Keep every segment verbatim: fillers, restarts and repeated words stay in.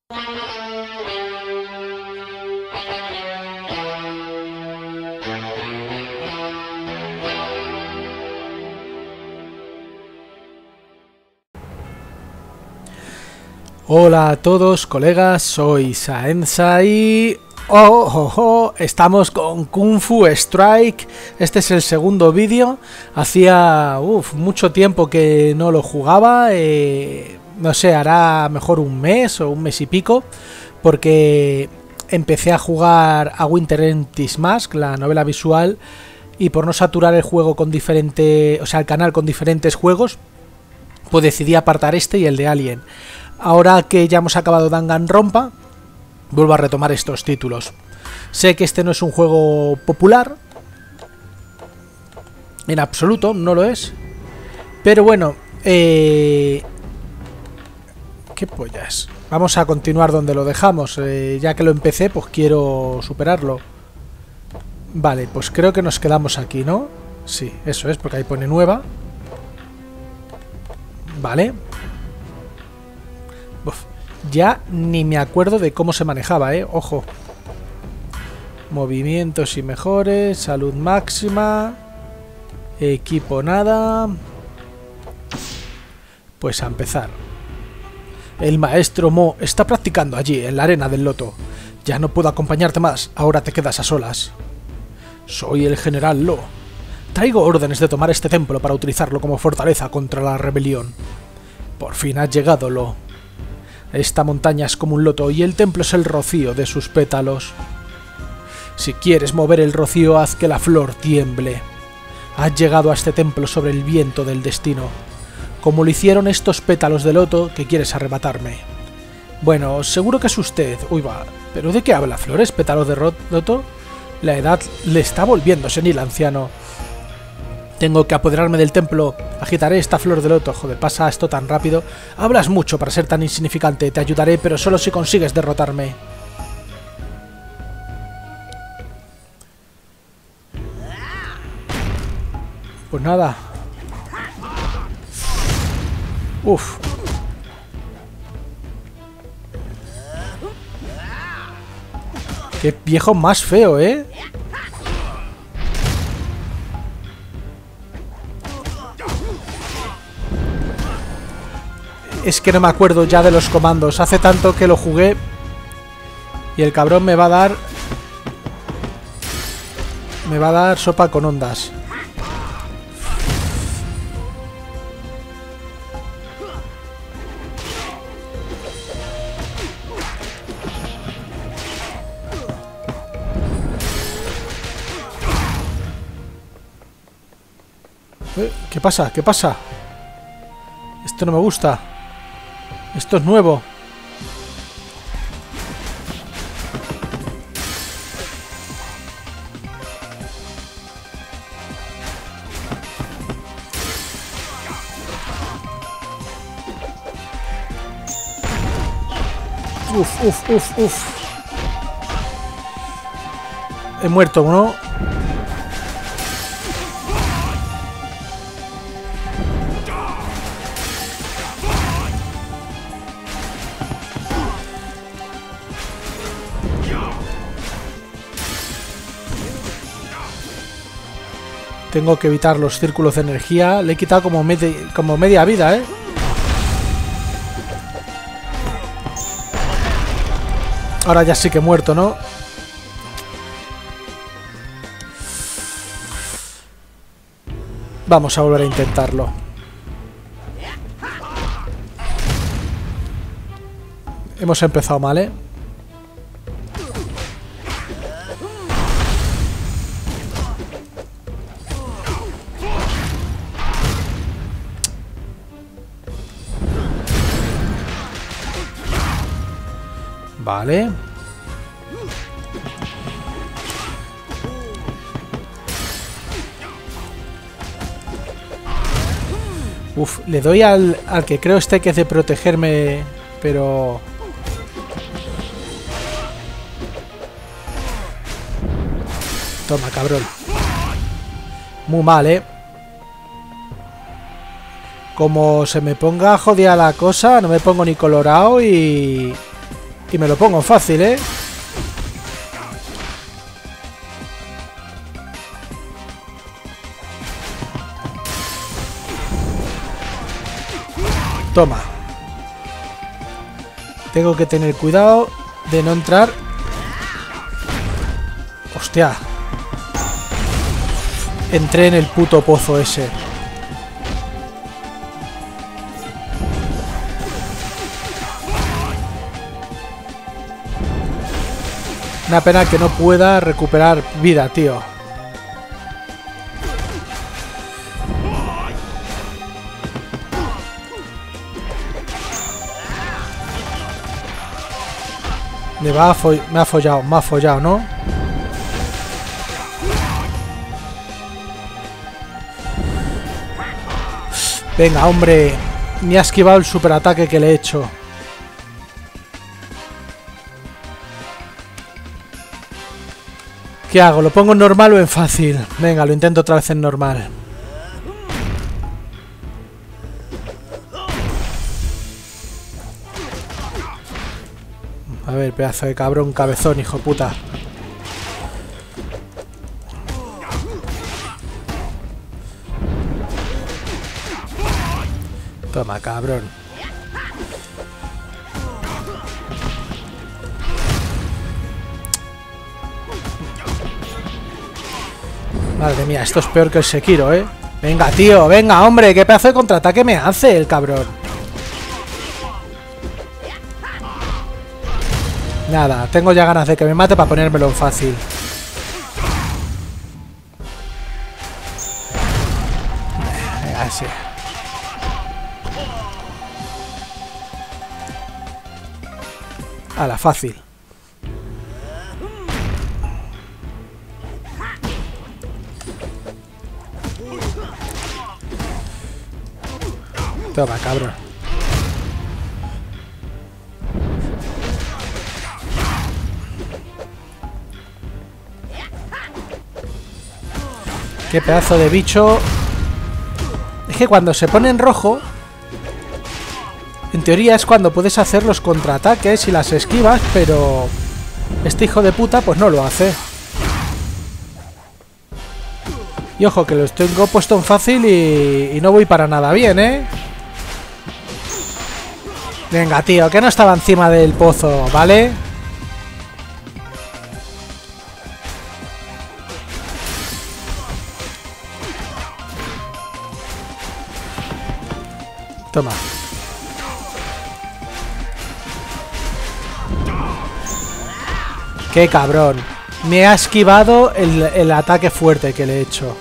Hola a todos, colegas, soy Saenza y... Oh, oh, oh, estamos con Kung Fu Strike. Este es el segundo vídeo. Hacía uf, mucho tiempo que no lo jugaba. Eh, no sé, hará mejor un mes o un mes y pico. Porque empecé a jugar a Winter Empty Mask, la novela visual. Y por no saturar el juego con diferentes... O sea, el canal con diferentes juegos, pues decidí apartar este y el de Alien. Ahora que ya hemos acabado Danganronpa, vuelvo a retomar estos títulos. Sé que este no es un juego popular, en absoluto, no lo es. Pero bueno, eh... ¿qué pollas? Vamos a continuar donde lo dejamos. Eh, ya que lo empecé, pues quiero superarlo. Vale, pues creo que nos quedamos aquí, ¿no? Sí, eso es, porque ahí pone nueva. Vale. Uf, ya ni me acuerdo de cómo se manejaba, eh. Ojo. Movimientos y mejores. Salud máxima. Equipo nada. Pues a empezar. El maestro Mo está practicando allí, en la arena del loto. Ya no puedo acompañarte más. Ahora te quedas a solas. Soy el general Lo. Traigo órdenes de tomar este templo para utilizarlo como fortaleza contra la rebelión. Por fin has llegado, Lo. Esta montaña es como un loto y el templo es el rocío de sus pétalos. Si quieres mover el rocío, haz que la flor tiemble. Has llegado a este templo sobre el viento del destino, como lo hicieron estos pétalos de loto que quieres arrebatarme. Bueno, seguro que es usted. Uy, va. ¿Pero de qué habla, flores? ¿Pétalos de loto? La edad le está volviendo senil, anciano. Tengo que apoderarme del templo. Agitaré esta flor de loto. Joder, pasa esto tan rápido. Hablas mucho para ser tan insignificante. Te ayudaré, pero solo si consigues derrotarme. Pues nada. Uf. Qué viejo más feo, ¿eh? Es que no me acuerdo ya de los comandos. Hace tanto que lo jugué. Y el cabrón me va a dar... Me va a dar sopa con ondas. ¿Eh? ¿Qué pasa? ¿Qué pasa? Esto no me gusta. Esto es nuevo. Uf, uf, uf, uf. He muerto, ¿no? Tengo que evitar los círculos de energía. Le he quitado como, medi como media vida, ¿eh? Ahora ya sí que he muerto, ¿no? Vamos a volver a intentarlo. Hemos empezado mal, ¿eh? Vale. Uf, le doy al, al que creo este que es de protegerme, pero... Toma, cabrón. Muy mal, ¿eh? Como se me ponga jodida la cosa, no me pongo ni colorado y... Y me lo pongo fácil, ¿eh? Toma. Tengo que tener cuidado de no entrar. Hostia. Entré en el puto pozo ese. Una pena que no pueda recuperar vida, tío. Me va a fo- me ha follado, me ha follado, ¿no? Venga, hombre. Me ha esquivado el superataque que le he hecho. ¿Qué hago? ¿Lo pongo en normal o en fácil? Venga, lo intento otra vez en normal. A ver, pedazo de cabrón, cabezón, hijo puta. Toma, cabrón. Madre mía, esto es peor que el Sekiro, ¿eh? Venga, tío, venga, hombre, qué pedazo de contraataque me hace el cabrón. Nada, tengo ya ganas de que me mate para ponérmelo en fácil. Venga, sí. A la fácil. Toma, cabrón. Qué pedazo de bicho. Es que cuando se pone en rojo, en teoría es cuando puedes hacer los contraataques y las esquivas, pero este hijo de puta pues no lo hace. Y ojo que lo tengo puesto en fácil y, y no voy para nada bien, ¿eh? Venga, tío, que no estaba encima del pozo, ¿vale? Toma. Qué cabrón. Me ha esquivado el, el ataque fuerte que le he hecho.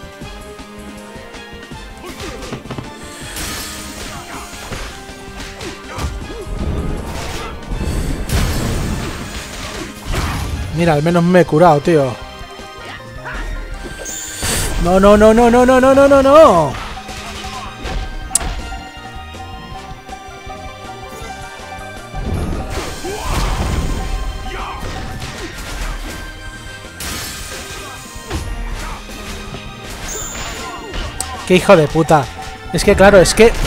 Mira, al menos me he curado, tío. No, no, no, no, no, no, no, no, no, no. Qué hijo de puta. Es que claro, es que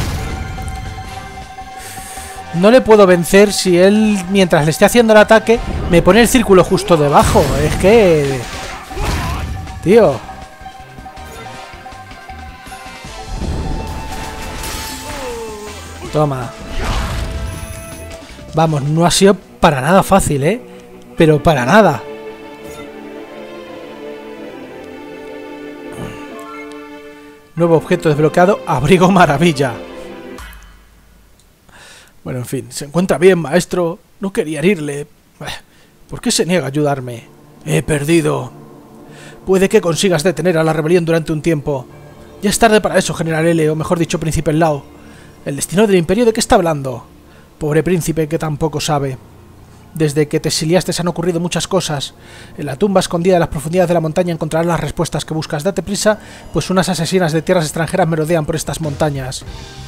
no le puedo vencer si él, mientras le esté haciendo el ataque, me pone el círculo justo debajo. Es que... Tío. Toma. Vamos, no ha sido para nada fácil, ¿eh? Pero para nada. Nuevo objeto desbloqueado, abrigo maravilla. Bueno, en fin, se encuentra bien, maestro. No quería herirle. ¿Por qué se niega a ayudarme? He perdido. Puede que consigas detener a la rebelión durante un tiempo. Ya es tarde para eso, General L, o mejor dicho, Príncipe Lao. ¿El destino del Imperio de qué está hablando? Pobre príncipe que tampoco sabe. Desde que te exiliaste se han ocurrido muchas cosas. En la tumba escondida en las profundidades de la montaña encontrarás las respuestas que buscas. Date prisa, pues unas asesinas de tierras extranjeras merodean por estas montañas.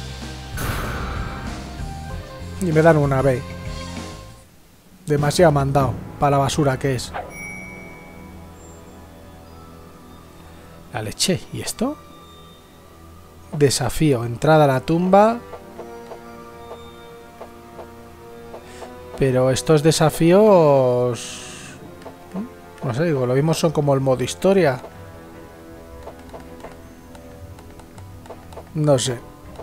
Y me dan una B. Demasiado mandado para la basura que es. La leche. ¿Y esto? Desafío. Entrada a la tumba. Pero estos desafíos... No sé, digo, lo mismo son como el modo historia. No sé.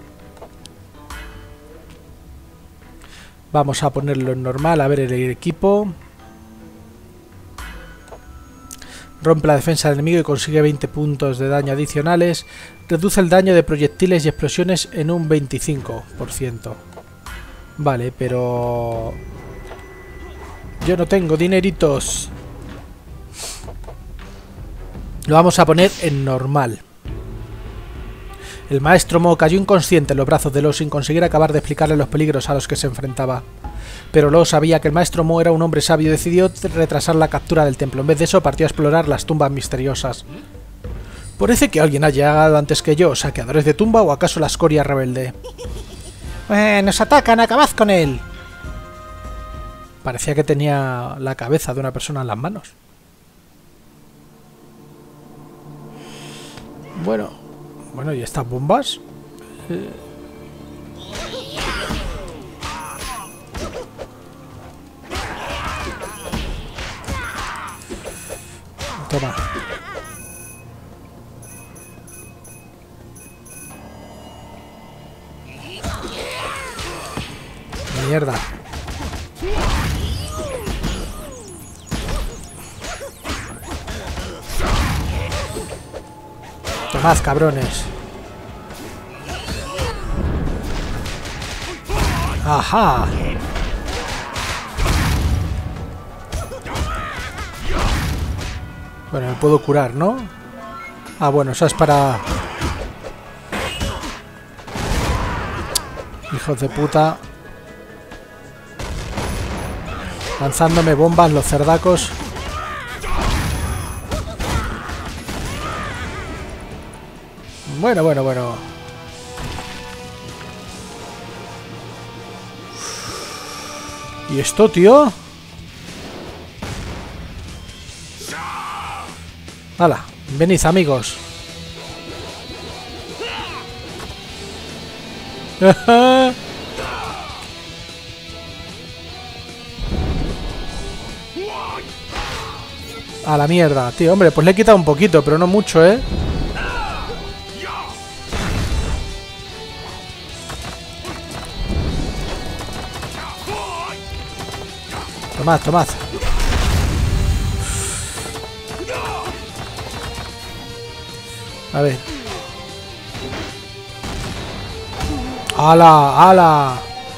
Vamos a ponerlo en normal, a ver el equipo. Rompe la defensa del enemigo y consigue veinte puntos de daño adicionales. Reduce el daño de proyectiles y explosiones en un veinticinco por ciento. Vale, pero... yo no tengo dineritos. Lo vamos a poner en normal. El maestro Mo cayó inconsciente en los brazos de Lo sin conseguir acabar de explicarle los peligros a los que se enfrentaba. Pero Lo sabía que el maestro Mo era un hombre sabio y decidió retrasar la captura del templo. En vez de eso, partió a explorar las tumbas misteriosas. Parece que alguien ha llegado antes que yo. ¿Saqueadores de tumba o acaso la escoria rebelde? ¡Eh, nos atacan! ¡Acabad con él! Parecía que tenía la cabeza de una persona en las manos. Bueno... Bueno, ¿y estas bombas? Eh... Toma. Mierda. Tomad, cabrones. Ajá. Bueno, me puedo curar, ¿no? Ah, bueno, eso es para... hijos de puta. Lanzándome bombas los cerdacos. Bueno, bueno, bueno. ¿Y esto, tío? Hala, venid, amigos. A la mierda, tío. Hombre, pues le he quitado un poquito, pero no mucho, ¿eh? Tomad, tomad. A ver. ¡Hala! ¡Hala!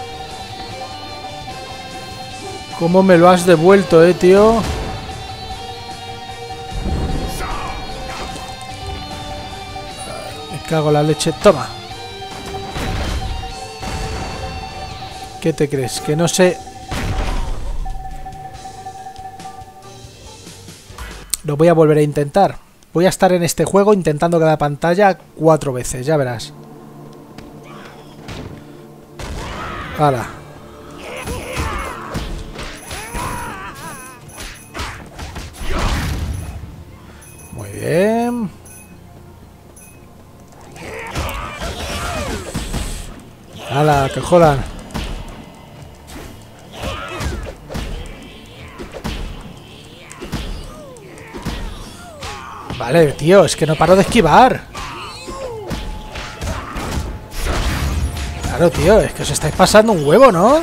¿Cómo me lo has devuelto, eh, tío? Me cago en la leche. Toma. ¿Qué te crees? Que no sé... Lo voy a volver a intentar. Voy a estar en este juego intentando cada pantalla cuatro veces, ya verás. ¡Hala! Muy bien. ¡Hala! ¡Que jodan! Vale, tío, es que no paro de esquivar. Claro, tío, es que os estáis pasando un huevo, ¿no?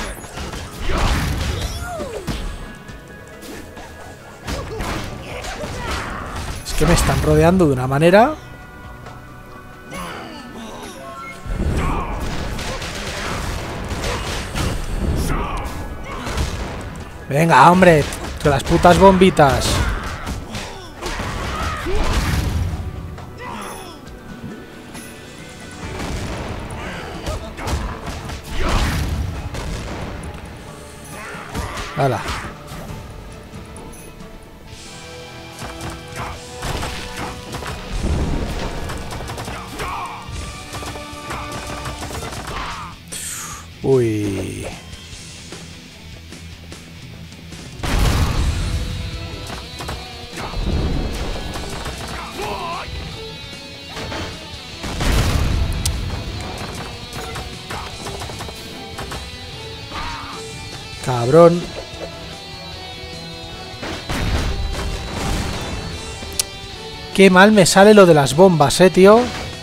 Es que me están rodeando de una manera... Venga, hombre, con las putas bombitas. ¡Hala! Uy. Cabrón. Qué mal me sale lo de las bombas, eh, tío.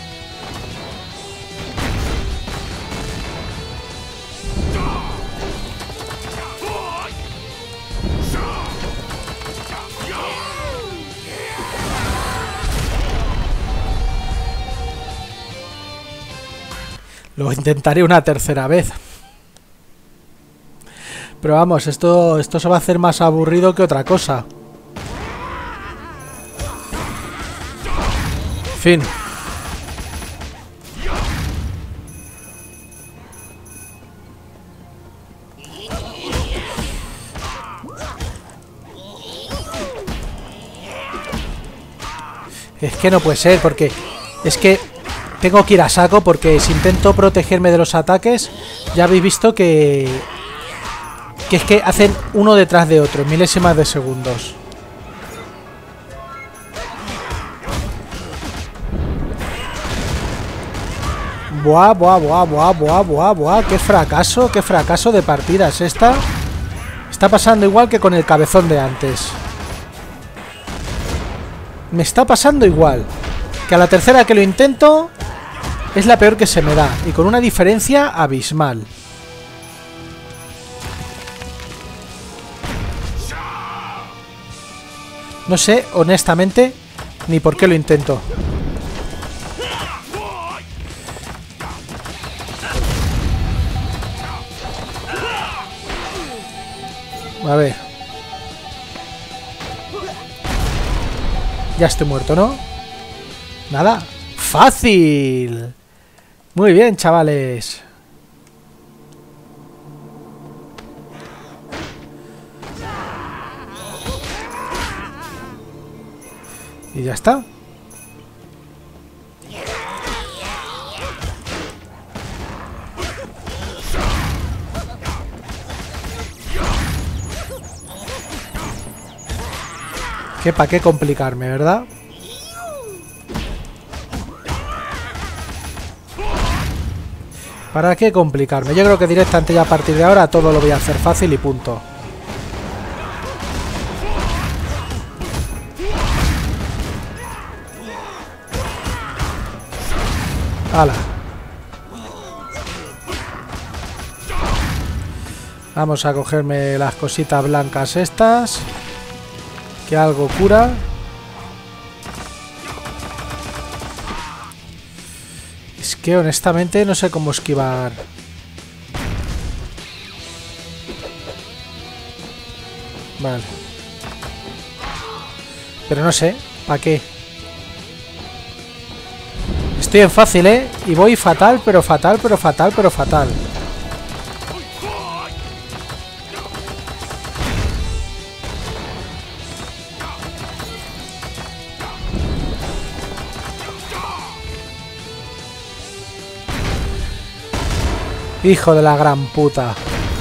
Lo intentaré una tercera vez. Pero vamos, esto, esto se va a hacer más aburrido que otra cosa. Fin. Es que no puede ser, porque es que tengo que ir a saco, porque si intento protegerme de los ataques, ya habéis visto que que es que hacen uno detrás de otro, milésimas de segundos. Buah, buah, buah, buah, buah, buah, buah. Qué fracaso, qué fracaso de partidas esta. Está pasando igual que con el cabezón de antes. Me está pasando igual. Que a la tercera que lo intento es la peor que se me da. Y con una diferencia abismal. No sé, honestamente, ni por qué lo intento. A ver. Ya estoy muerto, ¿no? Nada. ¡Fácil! Muy bien, chavales. Y ya está. Que para qué complicarme, ¿verdad? ¿Para qué complicarme? Yo creo que directamente ya a partir de ahora todo lo voy a hacer fácil y punto. ¡Hala! Vamos a cogerme las cositas blancas estas. Que algo cura. Es que honestamente no sé cómo esquivar. Vale. Pero no sé, ¿para qué? Estoy en fácil, ¿eh? Y voy fatal, pero fatal, pero fatal, pero fatal. Hijo de la gran puta.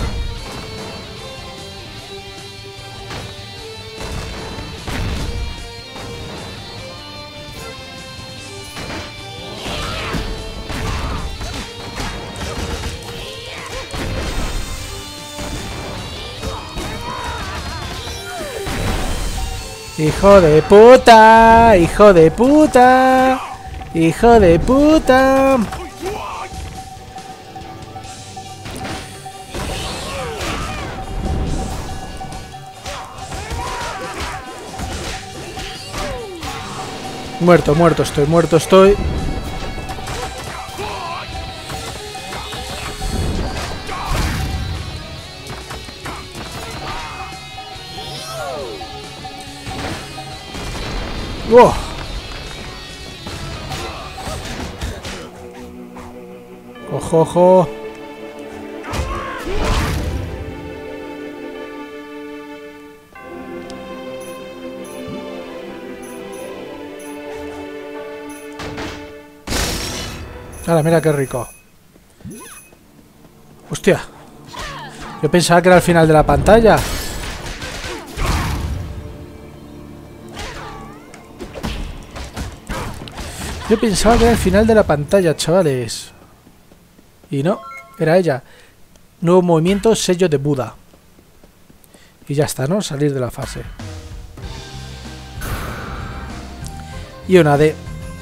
Hijo de puta, hijo de puta, hijo de puta. Muerto, muerto estoy, muerto estoy. ¡Oh! ¡Ojo, ojo! Ahora, mira qué rico. ¡Hostia! Yo pensaba que era el final de la pantalla. Yo pensaba que era el final de la pantalla, chavales. Y no, era ella. Nuevo movimiento, sello de Buda. Y ya está, ¿no? Salir de la fase. Y una D.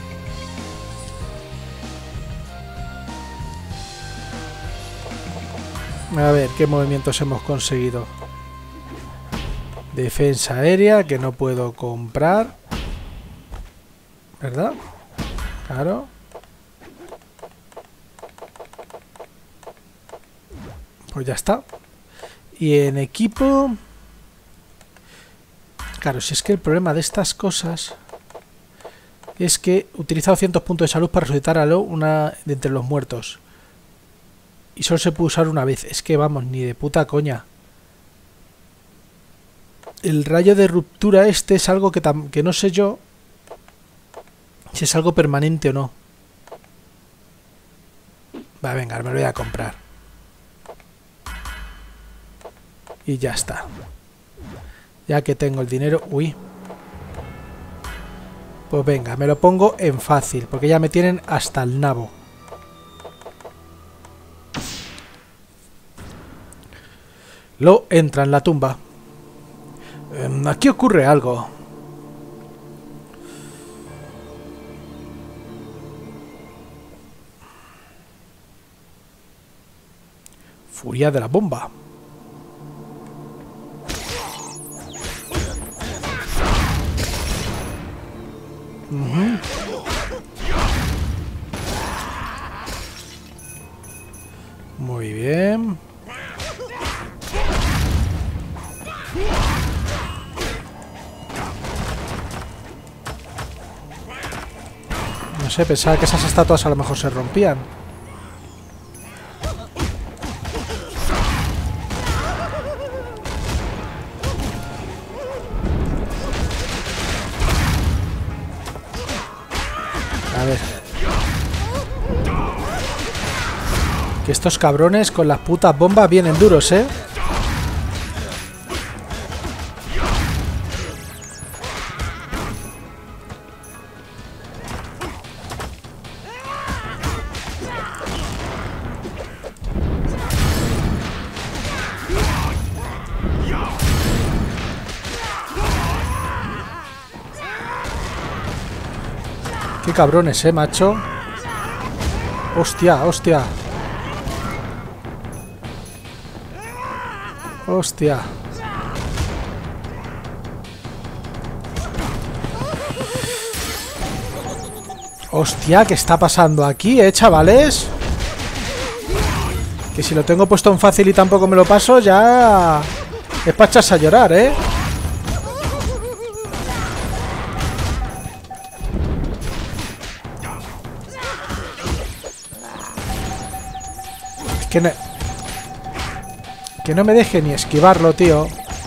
A ver, ¿qué movimientos hemos conseguido? Defensa aérea, que no puedo comprar. ¿Verdad? Claro. Pues ya está. Y en equipo... Claro, si es que el problema de estas cosas es que utiliza doscientos puntos de salud para resucitar a Lo, una de entre los muertos. Y solo se puede usar una vez. Es que vamos, ni de puta coña. El rayo de ruptura este es algo que, tam que no sé yo si es algo permanente o no. Va, venga, me lo voy a comprar. Y ya está. Ya que tengo el dinero... Uy. Pues venga, me lo pongo en fácil, porque ya me tienen hasta el nabo. Lo entra en la tumba. Eh, aquí ocurre algo. Furia de la bomba. Uh-huh. Muy bien. No sé, pensaba que esas estatuas a lo mejor se rompían. A ver. Que estos cabrones con las putas bombas vienen duros, ¿eh? Qué cabrones, eh, macho. Hostia, hostia. Hostia. Hostia, ¿qué está pasando aquí, eh, chavales? Que si lo tengo puesto en fácil y tampoco me lo paso, ya... es para echarse a llorar, eh. Que no, que no me deje ni esquivarlo, tío.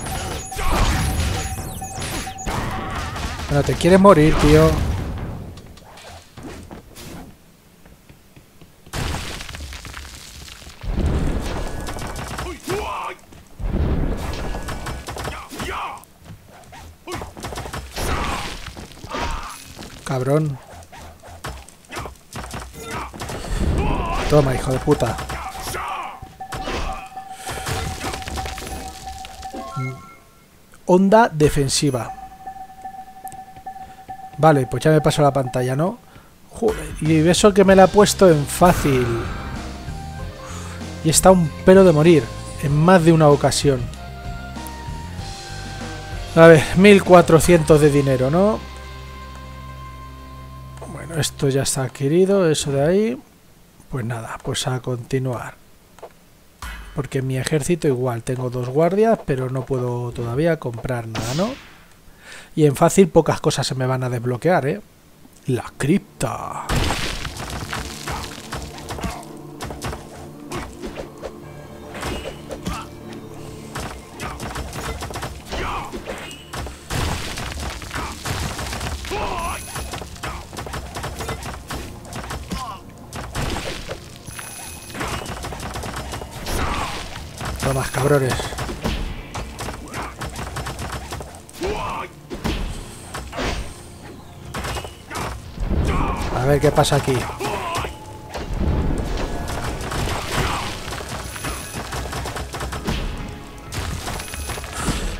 Bueno, te quieres morir, tío. Cabrón. Toma, hijo de puta. Onda defensiva. Vale, pues ya me paso la pantalla, ¿no? Joder, y eso que me la he puesto en fácil. Y está un pelo de morir. En más de una ocasión. A ver, mil cuatrocientos de dinero, ¿no? Bueno, esto ya está adquirido. Eso de ahí. Pues nada, pues a continuar. Porque en mi ejército igual tengo dos guardias, pero no puedo todavía comprar nada, ¿no? Y en fácil pocas cosas se me van a desbloquear, ¿eh? La cripta. Más cabrones. A ver qué pasa aquí.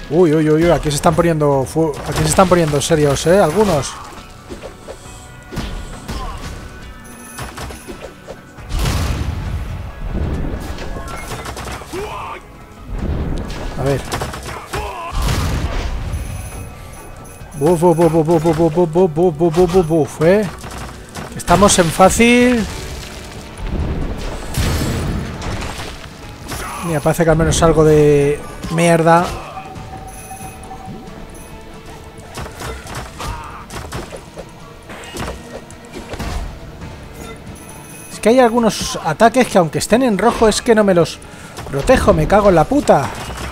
Uy, uy, uy, uy, aquí se están poniendo... Aquí se están poniendo serios, ¿eh? Algunos. A ver. Buf, buf, buf, buf, buf, buf, buf, buf, buf, buf, buf, buf, eh. Estamos en fácil. Mira, parece que al menos algo de mierda. Es que hay algunos ataques que aunque estén en rojo es que no me los protejo, me cago en la puta.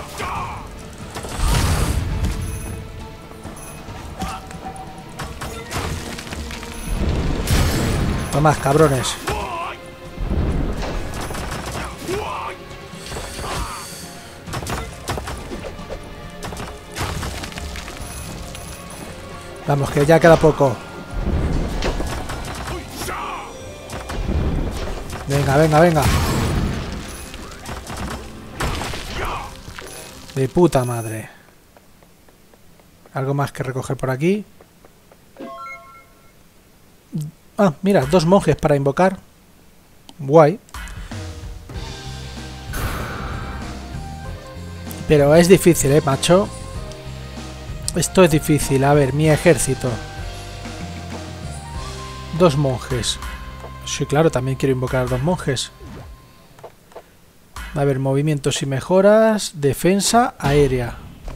Tomad, cabrones. Vamos, que ya queda poco. Venga, venga, venga. De puta madre. Algo más que recoger por aquí. Ah, mira, dos monjes para invocar. Guay. Pero es difícil, eh, macho. Esto es difícil. A ver, mi ejército. Dos monjes. Sí, claro, también quiero invocar a dos monjes. A ver, movimientos y mejoras. Defensa aérea.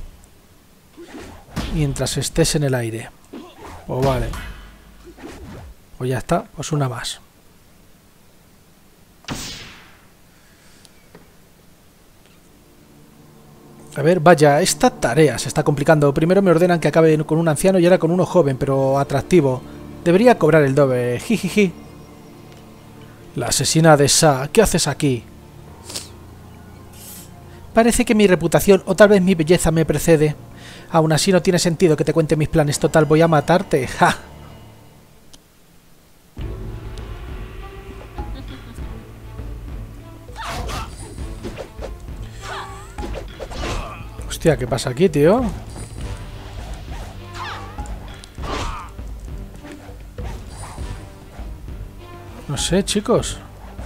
Mientras estés en el aire. Pues vale. Pues ya está, pues una más. A ver, vaya, esta tarea se está complicando. Primero me ordenan que acabe con un anciano y ahora con uno joven, pero atractivo. Debería cobrar el doble. Jijiji. La asesina de Sa, ¿qué haces aquí? Parece que mi reputación o tal vez mi belleza me precede. Aún así no tiene sentido que te cuente mis planes. Total, voy a matarte. ¡Ja! Hostia, ¿qué pasa aquí, tío? No sé, chicos.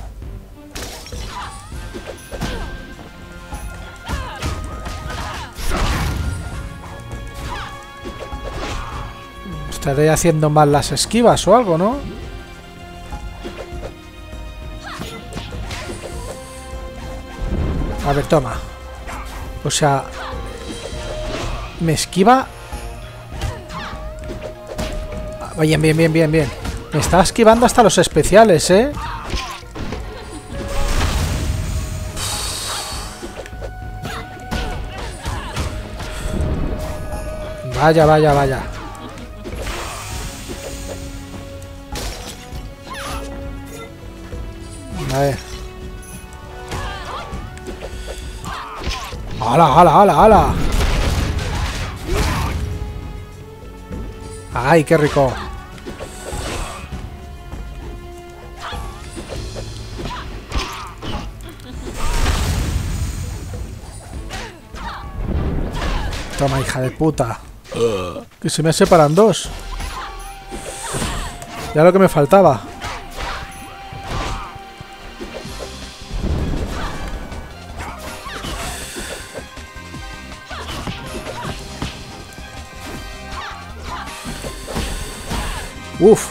Estaré haciendo mal las esquivas o algo, ¿no? A ver, toma. O sea... Me esquiva... Bien, bien, bien, bien, bien. Me está esquivando hasta los especiales, ¿eh? Vaya, vaya, vaya. A ver. ¡Hala, hala, hala, hala! ¡Ay, qué rico! Toma, hija de puta. Que se me separan dos. Ya lo que me faltaba. Uf.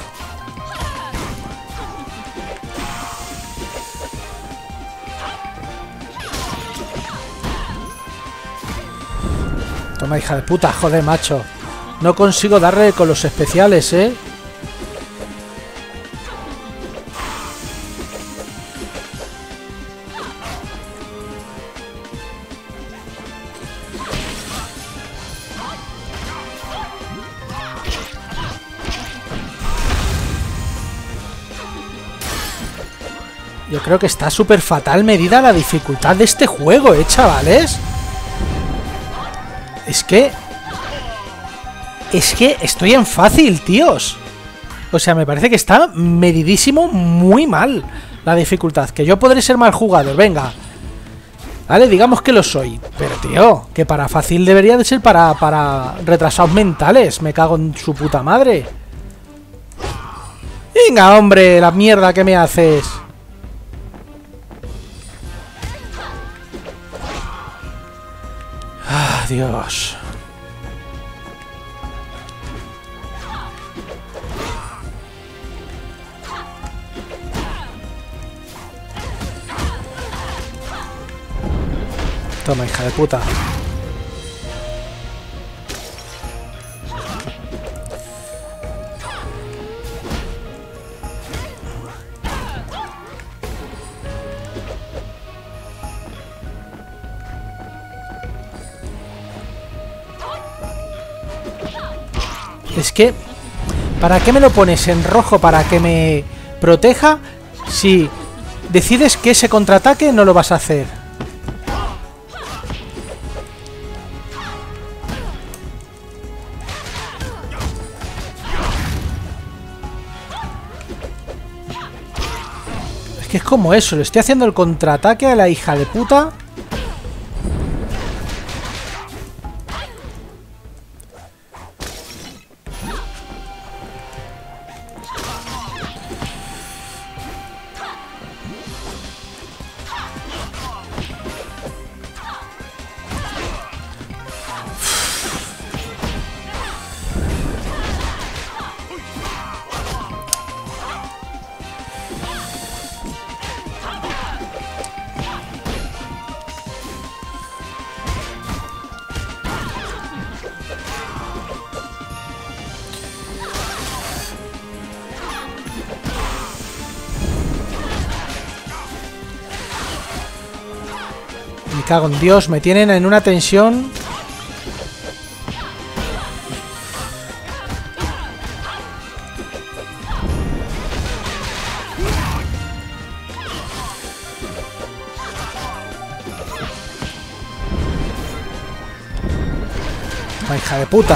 Toma, hija de puta, joder, macho. No consigo darle con los especiales, ¿eh? Yo creo que está súper fatal medida la dificultad de este juego, ¿eh, chavales? Es que... Es que estoy en fácil, tíos. O sea, me parece que está medidísimo muy mal la dificultad. Que yo podré ser mal jugador, venga. Vale, digamos que lo soy. Pero, tío, que para fácil debería de ser para, para retrasados mentales. Me cago en su puta madre. Venga, hombre, la mierda que me haces. Ah, Dios. Toma, hija de puta. Es que... ¿para qué me lo pones en rojo para que me proteja? Si decides que ese contraataque no lo vas a hacer. Es que es como eso, le estoy haciendo el contraataque a la hija de puta. Me cago en Dios, me tienen en una tensión. La hija de puta.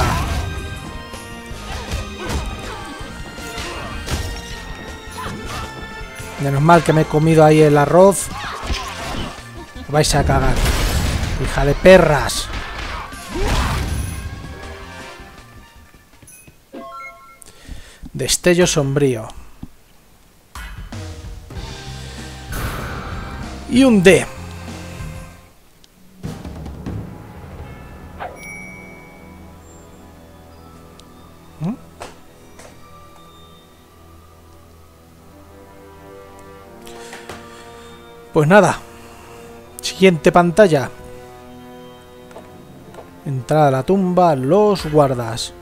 Menos mal que me he comido ahí el arroz. Vais a cagar, hija de perras. Destello sombrío. Y un D. ¿Mm? Pues nada. Siguiente pantalla. Entrada a la tumba, los guardas.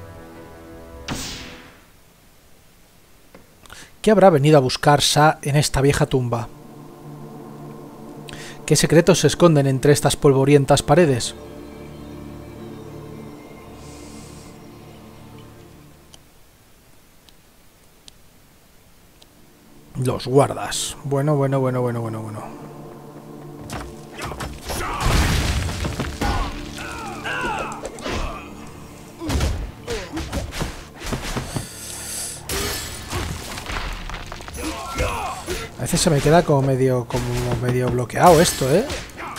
¿Qué habrá venido a buscar Sa en esta vieja tumba? ¿Qué secretos se esconden entre estas polvorientas paredes? Los guardas. Bueno, bueno, bueno, bueno, bueno, bueno. A veces se me queda como medio, como medio bloqueado esto, ¿eh?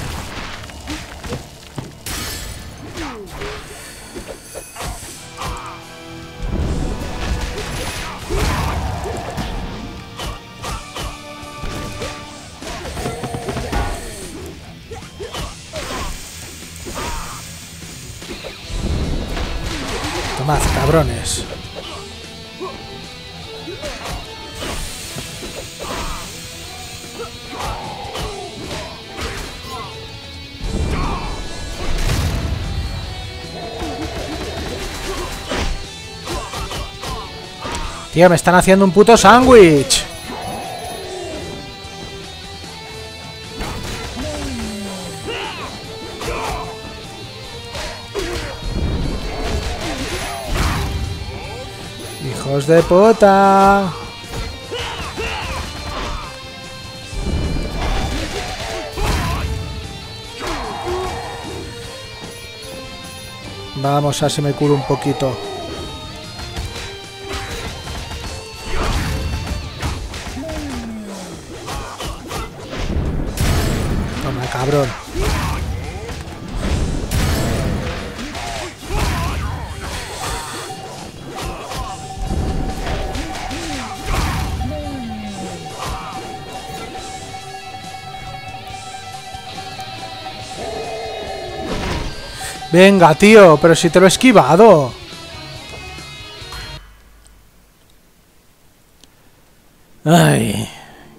Tomad, cabrones. Tío, me están haciendo un puto sándwich. Hijos de puta. Vamos a ver si me curo un poquito. cabrón. Venga, tío, pero si te lo he esquivado. Ay.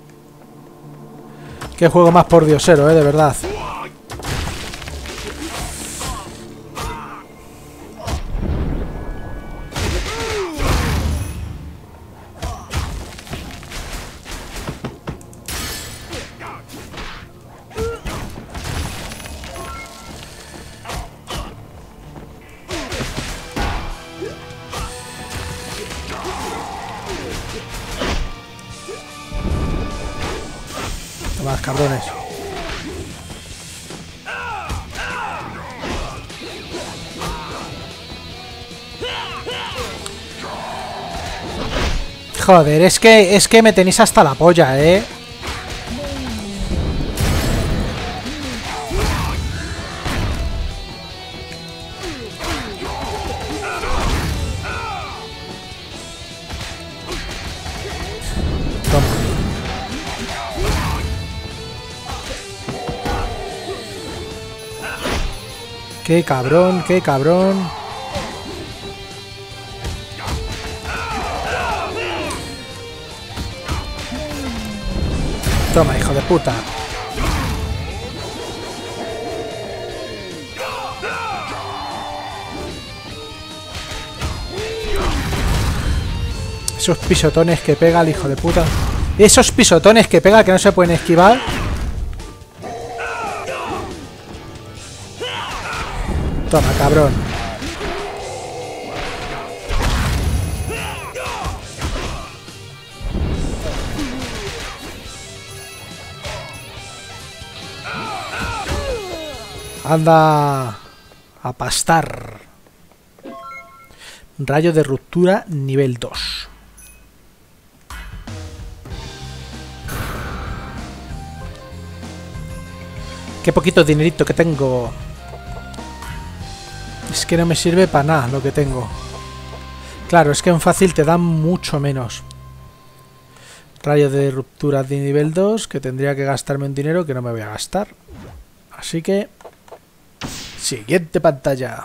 Qué juego más pordiosero, eh, de verdad. Más cabrones. Joder, es que es que me tenéis hasta la polla, eh. Qué cabrón, qué cabrón. Toma, hijo de puta. Esos pisotones que pega el hijo de puta. Esos pisotones que pega que no se pueden esquivar. Toma, cabrón. Anda a pastar. Rayo de ruptura nivel dos. Qué poquito dinerito que tengo. Es que no me sirve para nada lo que tengo. Claro, es que en fácil te dan mucho menos. Rayo de ruptura de nivel dos, que tendría que gastarme un dinero que no me voy a gastar. Así que... Siguiente pantalla.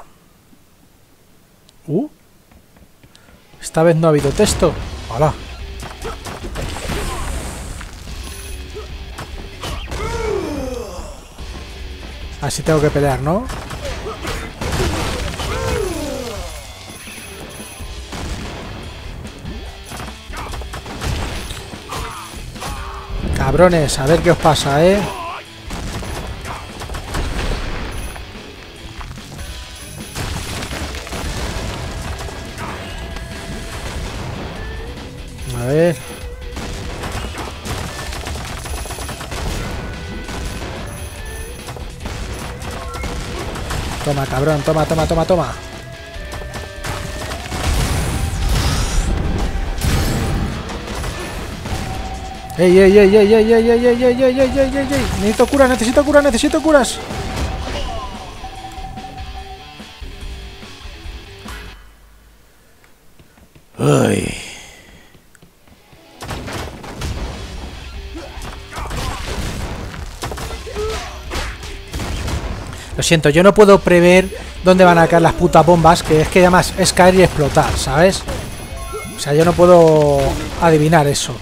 Uh. Esta vez no ha habido texto. Hola. Así tengo que pelear, ¿no? Cabrones, a ver qué os pasa, ¿eh? A ver. Toma, cabrón, toma, toma, toma, toma. ¡Ey, ey, ey, ey, ey, ey, ey, ey, ey, ey, ey, ey, ey, ey! Necesito curas, necesito curas, necesito curas. Uy. Lo siento, yo no puedo prever dónde van a caer las putas bombas, que es que además es caer y explotar, ¿sabes? O sea, yo no puedo adivinar eso.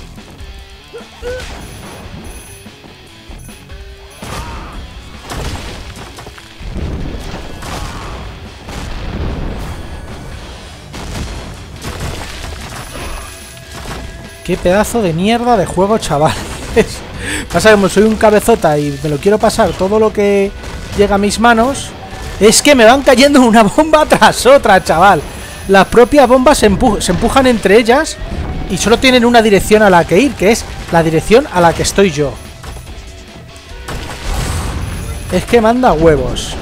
Qué pedazo de mierda de juego, chavales. Pasa que como soy un cabezota y me lo quiero pasar todo lo que llega a mis manos, es que me van cayendo una bomba tras otra, chaval. Las propias bombas se, empu se empujan entre ellas y solo tienen una dirección a la que ir, que es la dirección a la que estoy yo. Es que manda huevos.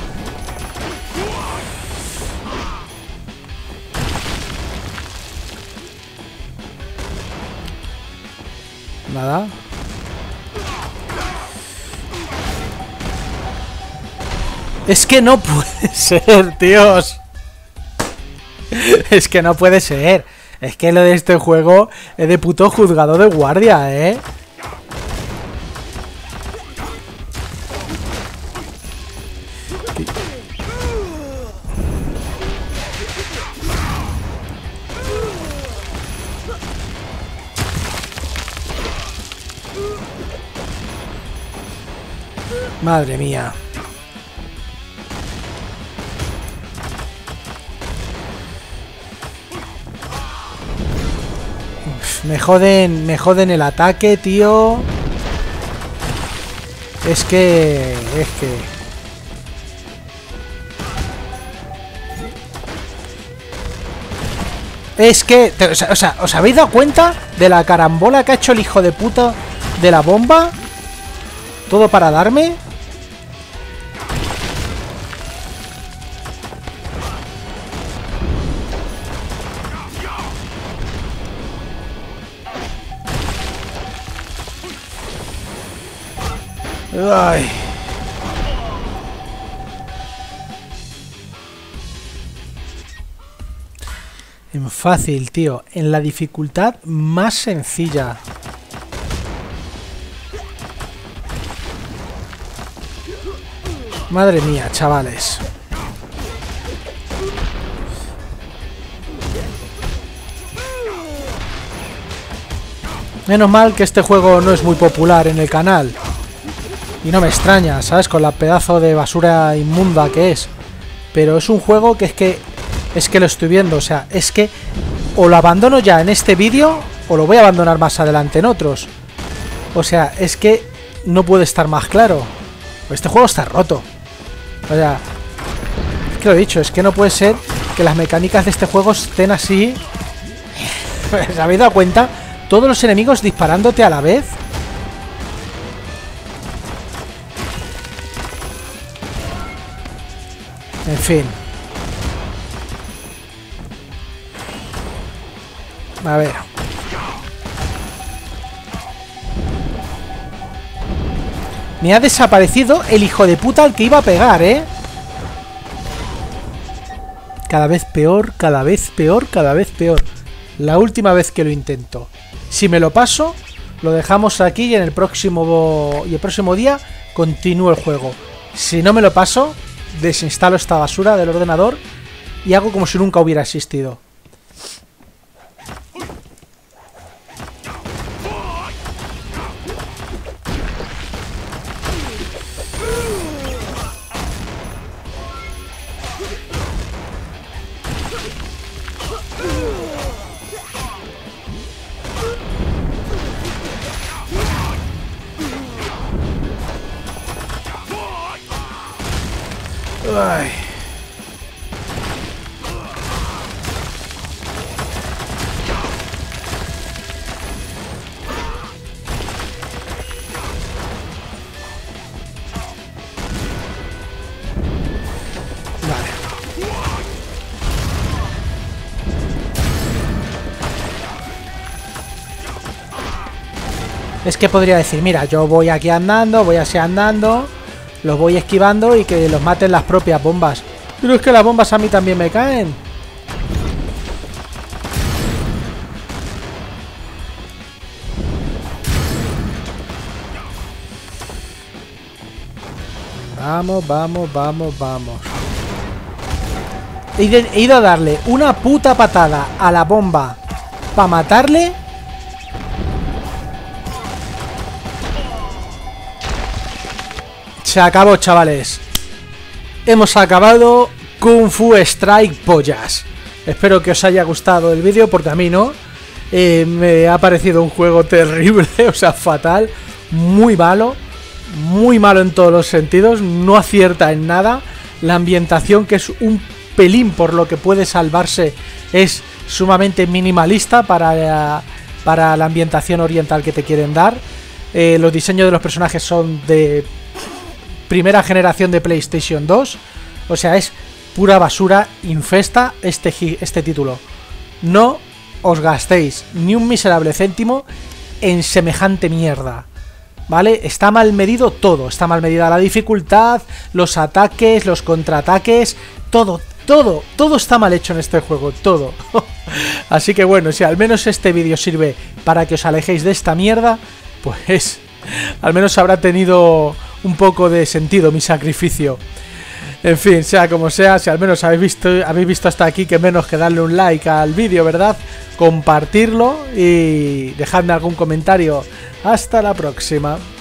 Nada. Es que no puede ser, tíos. Es que no puede ser. Es que lo de este juego es de puto juzgado de guardia, ¿eh? Madre mía. Uf, me joden, me joden el ataque, tío. Es que... Es que... Es que... O sea, o sea, ¿os habéis dado cuenta de la carambola que ha hecho el hijo de puta de la bomba? ¿Todo para darme? Ay. En fácil, tío. En la dificultad más sencilla. Madre mía, chavales. Menos mal que este juego no es muy popular en el canal. Y no me extraña, ¿sabes? Con la pedazo de basura inmunda que es. Pero es un juego que es que... Es que lo estoy viendo, o sea, es que... O lo abandono ya en este vídeo, o lo voy a abandonar más adelante en otros. O sea, es que no puede estar más claro. Este juego está roto. O sea... Es que lo he dicho, es que no puede ser que las mecánicas de este juego estén así... ¿Os habéis dado cuenta? Todos los enemigos disparándote a la vez... En fin. A ver. Me ha desaparecido el hijo de puta al que iba a pegar, ¿eh? Cada vez peor, cada vez peor, cada vez peor. La última vez que lo intento. Si me lo paso, lo dejamos aquí y en el próximo... Y el próximo día continúo el juego. Si no me lo paso... Desinstalo esta basura del ordenador y hago como si nunca hubiera existido. Ay. Vale. Es que podría decir, mira, yo voy aquí andando, voy así andando, los voy esquivando y que los maten las propias bombas. Pero es que las bombas a mí también me caen. Vamos, vamos, vamos, vamos. He, de, he ido a darle una puta patada a la bomba para matarle. Se acabó, chavales. Hemos acabado Kung Fu Strike Pollas. Espero que os haya gustado el vídeo, porque a mí no. Eh, me ha parecido un juego terrible, o sea, fatal. Muy malo. Muy malo en todos los sentidos. No acierta en nada. La ambientación, que es un pelín por lo que puede salvarse, es sumamente minimalista para, para la ambientación oriental que te quieren dar. Eh, los diseños de los personajes son de... primera generación de PlayStation dos. O sea, es pura basura. Infesta este, este título. No os gastéis ni un miserable céntimo en semejante mierda. ¿vale? Está mal medido todo, está mal medida la dificultad, los ataques, los contraataques, todo, todo, todo está mal hecho en este juego, todo. Así que bueno, si al menos este vídeo sirve para que os alejéis de esta mierda, pues al menos habrá tenido un poco de sentido mi sacrificio. En fin, sea como sea, si al menos habéis visto, habéis visto hasta aquí, que menos que darle un like al vídeo, ¿verdad? Compartirlo y dejadme algún comentario. Hasta la próxima.